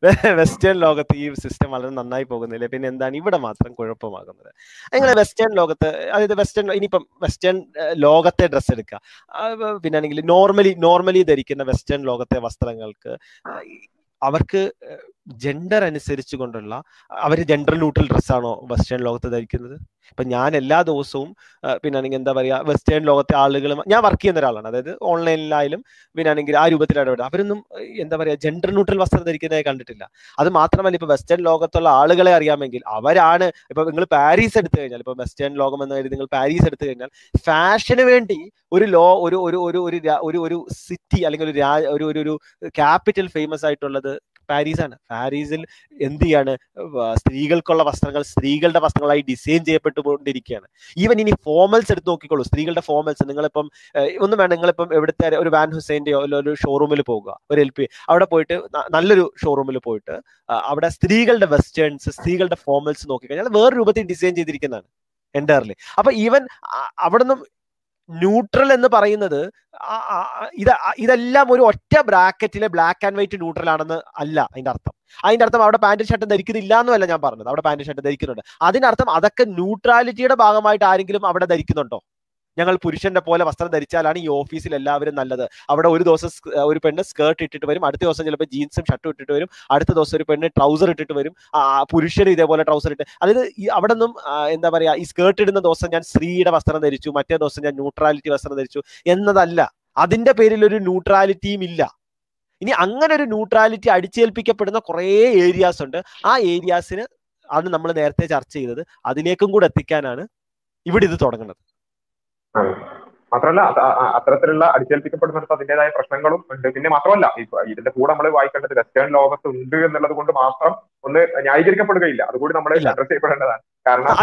Western ലോകത്ത് ഈ system വളരെ നന്നായി പോകുന്നില്ല, പിന്നെ എന്താണ് ഇവിടെ മാത്രം കുഴപ്പമാകുന്നത്? നിങ്ങൾ വെസ്റ്റേൺ ലോകത്ത്, അതായത് ഇനിയിപ്പം വെസ്റ്റേൺ ലോകത്തെ ഡ്രസ്സ് എടുക്കുക, പിന്നെ ആണെങ്കിൽ നോർമലി ധരിക്കുന്ന വെസ്റ്റേൺ ലോകത്തെ വസ്ത്രങ്ങൾക്ക് അവർക്ക് ജെൻഡർ അനുസരിച്ച് കൊണ്ടുള്ള അവർ ജെൻഡർ ന്യൂട്രൽ ഡ്രസ്സാണോ വെസ്റ്റേൺ ലോകത്ത് ധരിക്കുന്നത്? ഇപ്പം ഞാൻ എല്ലാ ദിവസവും പിന്നെ ആണെങ്കിൽ എന്താ പറയുക, വെസ്റ്റേൺ ലോകത്തെ ആളുകൾ, ഞാൻ വർക്ക് ചെയ്യുന്ന ഒരാളാണ്, അതായത് ഓൺലൈനിലായാലും പിന്നെ ആണെങ്കിൽ ആ രൂപത്തിൽ ഇടപെടുക, അവരൊന്നും എന്താ പറയുക ജെൻഡർ ന്യൂട്രൽ വസ്ത്രം ധരിക്കുന്നതായി കണ്ടിട്ടില്ല. അത് മാത്രമല്ല, ഇപ്പൊ വെസ്റ്റേൺ ലോകത്തുള്ള ആളുകളെ അറിയാമെങ്കിൽ അവരാണ്, ഇപ്പൊ നിങ്ങൾ പാരീസ് എടുത്തു കഴിഞ്ഞാൽ, ഇപ്പൊ വെസ്റ്റേൺ ലോകം എന്ന് കരുതി നിങ്ങൾ പാരീസ് എടുത്തു കഴിഞ്ഞാൽ, ഫാഷന് വേണ്ടി ഒരു സിറ്റി അല്ലെങ്കിൽ ഒരു ക്യാപിറ്റൽ ഫേമസ് ആയിട്ടുള്ളത് പാരീസാണ്. പാരീസിൽ എന്ത് ചെയ്യാണ്, സ്ത്രീകൾക്കുള്ള വസ്ത്രങ്ങൾ സ്ത്രീകളുടെ വസ്ത്രങ്ങളായി ഡിസൈൻ ചെയ്യപ്പെട്ടുകൊണ്ടിരിക്കുകയാണ്. ഈവൻ ഇനി ഫോമൽസ് എടുത്ത് നോക്കിക്കോളൂ, സ്ത്രീകളുടെ ഫോമൽസ്. നിങ്ങളിപ്പം ഒന്നും വേണ്ട, നിങ്ങളിപ്പം എവിടുത്തെ ഒരു വാൻ ഹുസൈൻ്റെയോ ഒരു ഷോറൂമിൽ പോകുക, ഒരു LP അവിടെ പോയിട്ട്, നല്ലൊരു ഷോറൂമിൽ പോയിട്ട് അവിടെ സ്ത്രീകളുടെ വെസ്റ്റേൺസ്, സ്ത്രീകളുടെ ഫോമൽസ് നോക്കിക്കഴിഞ്ഞാൽ വേറെ രൂപത്തിൽ ഡിസൈൻ ചെയ്തിരിക്കുന്നതാണ് എൻ്റയർലി. അപ്പൊ ഈവൻ അവിടെ നിന്നും ന്യൂട്രൽ എന്ന് പറയുന്നത് ഇതെല്ലാം ഒരു ഒറ്റ ബ്രാക്കറ്റിലെ ബ്ലാക്ക് ആൻഡ് വൈറ്റ് ന്യൂട്രൽ ആണെന്ന് അല്ല അതിന്റെ അർത്ഥം. അതിന്റെ അർത്ഥം അവിടെ പാന്റും ഷർട്ടും ധരിക്കുന്നില്ല എന്നല്ല ഞാൻ പറഞ്ഞത്, അവിടെ പാന്റും ഷർട്ടും ധരിക്കുന്നുണ്ട്. അതിനർത്ഥം അതൊക്കെ ന്യൂട്രാലിറ്റിയുടെ ഭാഗമായിട്ട് ആരെങ്കിലും അവിടെ ധരിക്കുന്നുണ്ടോ? ഞങ്ങൾ പുരുഷന്റെ പോലെ വസ്ത്രം ധരിച്ചാലാണ് ഈ ഓഫീസിൽ എല്ലാവരും നല്ലത്. അവിടെ ഒരു ദിവസം ഒരു പെണ്ണ് സ്കേർട്ട് ഇട്ടിട്ട് വരും, അടുത്ത ദിവസം ചിലപ്പോൾ ജീൻസും ഷർട്ടും ഇട്ടിട്ട് വരും, അടുത്ത ദിവസം ഒരു പെണ്ണ് ട്രൗസർ ഇട്ടിട്ട് വരും, പുരുഷന് ഇതേപോലെ ട്രൗസർ ഇട്ട്. അതായത് അവിടെ നിന്നും എന്താ പറയാ, ഈ സ്കേർട്ട് ഇടുന്ന ദിവസം ഞാൻ സ്ത്രീയുടെ വസ്ത്രം ധരിച്ചു, മറ്റേ ദിവസം ഞാൻ ന്യൂട്രാലിറ്റി വസ്ത്രം ധരിച്ചു എന്നതല്ല. അതിന്റെ പേരിൽ ഒരു ന്യൂട്രാലിറ്റിയും ഇല്ല. ഇനി അങ്ങനെ ഒരു ന്യൂട്രാലിറ്റി അടിച്ചേൽപ്പിക്കപ്പെടുന്ന കുറേ ഏരിയാസ് ഉണ്ട്. ആ ഏരിയാസിന് ആണ് നമ്മൾ നേരത്തെ ചർച്ച ചെയ്തത്, അതിലേക്കും കൂടെ എത്തിക്കാനാണ് ഇവിടെ ഇത് തുടങ്ങുന്നത്. മാത്രമല്ല, അത്തരത്തിലുള്ള അടിച്ചേൽപ്പിക്കപ്പെടുന്നിടത്ത് അതിൻ്റെതായ പ്രശ്നങ്ങളും ഉണ്ട്. പിന്നെ മാത്രമല്ല, ഇതിന്റെ കൂടെ നമ്മൾ വായിക്കേണ്ടത് വെസ്റ്റേൺ ലോകത്ത് ഉണ്ട് എന്നുള്ളത് കൊണ്ട് മാത്രം ഒന്ന് ന്യായീകരിക്കപ്പെടുകയില്ല, അതുകൂടി നമ്മൾ അഡ്രസ് ചെയ്യപ്പെടേണ്ടതാണ്. കാരണം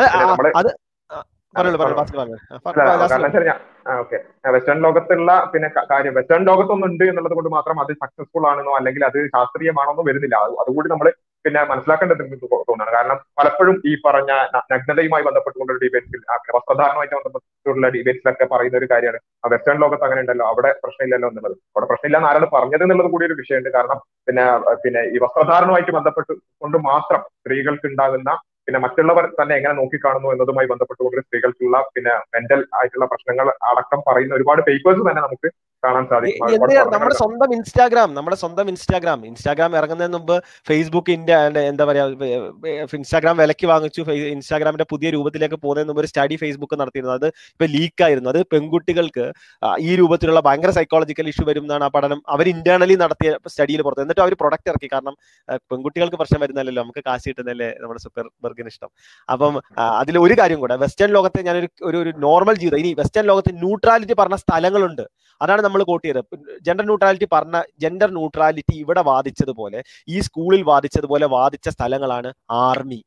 ഓക്കെ, വെസ്റ്റേൺ ലോകത്തുള്ള പിന്നെ കാര്യം, വെസ്റ്റേൺ ലോകത്തൊന്നുണ്ട് എന്നുള്ളത് കൊണ്ട് മാത്രം അത് സക്സസ്ഫുൾ ആണെന്നോ അല്ലെങ്കിൽ അത് ശാസ്ത്രീയമാണെന്നോ വരുന്നില്ല. അതുകൂടി നമ്മൾ പിന്നെ മനസ്സിലാക്കേണ്ടത് തോന്നുന്നു. കാരണം പലപ്പോഴും ഈ പറഞ്ഞ നഗ്നതയുമായി ബന്ധപ്പെട്ടുകൊണ്ടുള്ള ഡിബേറ്റ്സിൽ, വസ്ത്രധാരണവുമായിട്ട് ബന്ധപ്പെട്ടുള്ള ഡിബേറ്റ്സിലൊക്കെ പറയുന്ന ഒരു കാര്യമാണ് വെസ്റ്റേൺ ലോകത്ത് അങ്ങനെ ഉണ്ടല്ലോ, അവിടെ പ്രശ്നമില്ലല്ലോ എന്നുള്ളത്. അവിടെ പ്രശ്നമില്ല എന്ന് ആരാണ് പറഞ്ഞത് എന്നുള്ളത് കൂടി ഒരു വിഷയമുണ്ട്. കാരണം പിന്നെ ഈ വസ്ത്രധാരണവുമായിട്ട് ബന്ധപ്പെട്ട് കൊണ്ട് മാത്രം സ്ത്രീകൾക്ക് ഉണ്ടാകുന്ന പിന്നെ മറ്റുള്ളവർ തന്നെ എങ്ങനെ നോക്കിക്കാണുന്നു എന്നതുമായി ബന്ധപ്പെട്ടുകൊണ്ട് സ്ത്രീകൾക്കുള്ള പിന്നെ മെന്റൽ ആയിട്ടുള്ള പ്രശ്നങ്ങൾ അടക്കം പറയുന്ന ഒരുപാട് പേപ്പേഴ്സ് തന്നെ നമുക്ക് കാണാൻ സാധിക്കും. നമ്മുടെ സ്വന്തം ഇൻസ്റ്റാഗ്രാം ഇറങ്ങുന്നതിന് മുമ്പ് ഫേസ്ബുക്കിന്റെ എന്താ പറയാ, ഇൻസ്റ്റാഗ്രാം വിലക്ക് വാങ്ങിച്ചു, ഇൻസ്റ്റാഗ്രാമിന്റെ പുതിയ രൂപത്തിലേക്ക് പോകുന്നതിന് മുമ്പ് ഒരു സ്റ്റഡി ഫേസ്ബുക്ക് നടത്തിയിരുന്നത്. അത് ഇപ്പൊ ലീക്കായിരുന്നു. അത് പെൺകുട്ടികൾക്ക് ഈ രൂപത്തിലുള്ള ഭയങ്കര സൈക്കോളജിക്കൽ ഇഷ്യൂ വരും എന്നാണ് ആ പഠനം അവർ ഇന്റേണലി നടത്തിയ സ്റ്റഡിയിൽ പുറത്ത്. എന്നിട്ട് അവർ പ്രൊഡക്റ്റ് ഇറക്കി. കാരണം പെൺകുട്ടികൾക്ക് പ്രശ്നം വരുന്നല്ലോ, നമുക്ക് കാശ് കിട്ടുന്നല്ലേ നമ്മുടെ സുക്കർബർഗിന് ഇഷ്ടം. അപ്പം അതിൽ ഒരു കാര്യം കൂടെ, വെസ്റ്റേൺ ലോകത്തെ ഞാനൊരു ഒരു നോർമൽ ജീവിതം, ഇനി വെസ്റ്റേൺ ലോകത്ത് ന്യൂട്രാലിറ്റി പറഞ്ഞ സ്ഥലങ്ങളുണ്ട്. അതാണ് നമ്മൾ കോട്ട് ചെയ്തത്. ജെൻഡർ ന്യൂട്രാലിറ്റി ഇവിടെ വാദിച്ചതുപോലെ, ഈ സ്കൂളിൽ വാദിച്ചതുപോലെ വാദിച്ച സ്ഥലങ്ങളാണ് ആർമി,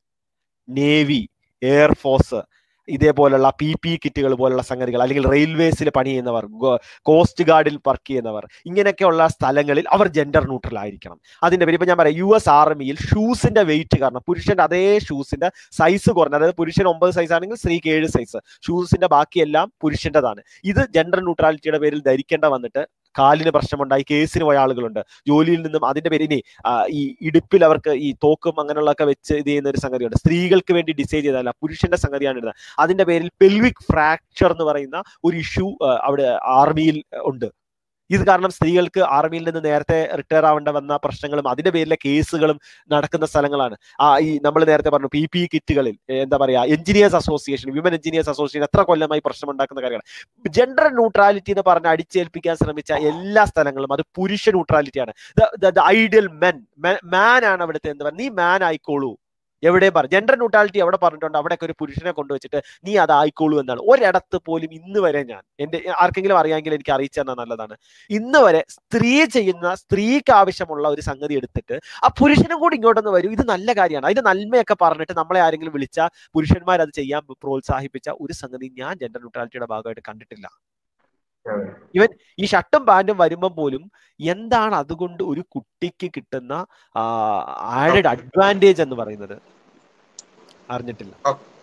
നേവി, എയർഫോഴ്സ്, ഇതേപോലുള്ള PP കിറ്റുകൾ പോലുള്ള സംഗതികൾ, അല്ലെങ്കിൽ റെയിൽവേസിൽ പണി ചെയ്യുന്നവർ, കോസ്റ്റ് ഗാർഡിൽ വർക്ക് ചെയ്യുന്നവർ, ഇങ്ങനെയൊക്കെയുള്ള സ്ഥലങ്ങളിൽ അവർ ജെൻഡർ ന്യൂട്രൽ ആയിരിക്കണം. അതിന്റെ പേര് ഇപ്പൊ ഞാൻ പറയാം, US ആർമിയിൽ ഷൂസിന്റെ വെയിറ്റ് കാരണം പുരുഷന്റെ അതേ ഷൂസിന്റെ സൈസ് കുറഞ്ഞ, അതായത് പുരുഷൻ 9 സൈസ് ആണെങ്കിൽ സ്ത്രീക്ക് 7 സൈസ്, ഷൂസിന്റെ ബാക്കിയെല്ലാം പുരുഷന്റേതാണ്. ഇത് ജെൻഡർ ന്യൂട്രാലിറ്റിയുടെ പേരിൽ ധരിക്കേണ്ട വന്നിട്ട് കാലിന് പ്രശ്നമുണ്ടായി കേസിന് പോയ ആളുകളുണ്ട്. ജോലിയിൽ നിന്നും അതിന്റെ പേര് ഇനി ഈ ഇടുപ്പിൽ അവർക്ക് ഈ തോക്കും അങ്ങനെയുള്ളതൊക്കെ വെച്ച് ഇത് ചെയ്യുന്ന ഒരു സംഗതിയുണ്ട്. സ്ത്രീകൾക്ക് വേണ്ടി ഡിസൈൻ ചെയ്തതല്ല, പുരുഷന്റെ സംഗതിയാണ് ഇടുന്നത്. അതിന്റെ പേരിൽ പെൽവിക് ഫ്രാക്ചർ എന്ന് പറയുന്ന ഒരു ഇഷ്യൂ അവിടെ ആർമിയിൽ ഉണ്ട്. ഇത് കാരണം സ്ത്രീകൾക്ക് ആർമിയിൽ നിന്ന് നേരത്തെ റിട്ടയർ ആവേണ്ട വന്ന പ്രശ്നങ്ങളും അതിന്റെ പേരിലെ കേസുകളും നടക്കുന്ന സ്ഥലങ്ങളാണ്. ഈ നമ്മൾ നേരത്തെ പറഞ്ഞു PP കിറ്റുകളിൽ എന്താ പറയാ, engineers association, women engineers association എത്ര കൊല്ലമായി പ്രശ്നം ഉണ്ടാക്കുന്ന കാര്യമാണ്. ജെൻഡർ ന്യൂട്രാലിറ്റി എന്ന് പറഞ്ഞ് അടിച്ചേൽപ്പിക്കാൻ ശ്രമിച്ച എല്ലാ സ്ഥലങ്ങളും അത് പുരുഷ ന്യൂട്രാലിറ്റിയാണ്. ഐഡിയൽ മാൻ ആണ് അവിടുത്തെ. എന്താ പറയുക, നീ മാൻ ആയിക്കോളൂ. എവിടെയും പറഞ്ഞു ജെൻഡർ ന്യൂട്രാലിറ്റി എവിടെ പറഞ്ഞിട്ടുണ്ട്, അവിടെയൊക്കെ ഒരു പുരുഷനെ കൊണ്ടുവച്ചിട്ട് നീ അതായിക്കോളൂ എന്നാണ്. ഒരിടത്ത് പോലും ഇന്ന് വരെ എന്റെ ആർക്കെങ്കിലും അറിയാമെങ്കിൽ എനിക്ക് അറിയിച്ചു തന്നാൽ നല്ലതാണ്. ഇന്ന് വരെ സ്ത്രീക്ക് ആവശ്യമുള്ള ഒരു സംഗതി എടുത്തിട്ട് ആ പുരുഷനും കൂടി ഇങ്ങോട്ടൊന്ന് വരൂ, ഇത് നല്ല കാര്യമാണ്, അതിന്റെ നന്മയൊക്കെ പറഞ്ഞിട്ട് നമ്മളെ ആരെങ്കിലും വിളിച്ച പുരുഷന്മാർ അത് ചെയ്യാൻ പ്രോത്സാഹിപ്പിച്ച ഒരു സംഗതി ഞാൻ ജെൻഡർ ന്യൂട്രാലിറ്റിയുടെ ഭാഗമായിട്ട് കണ്ടിട്ടില്ല. ഇവൻ ഈ ഷർട്ടും പാന്റും വരുമ്പം പോലും എന്താണ് അതുകൊണ്ട് ഒരു കുട്ടിക്ക് കിട്ടുന്ന ആഡഡ് അഡ്വാൻറ്റേജ് എന്ന് പറയുന്നത് അറിഞ്ഞിട്ടില്ല.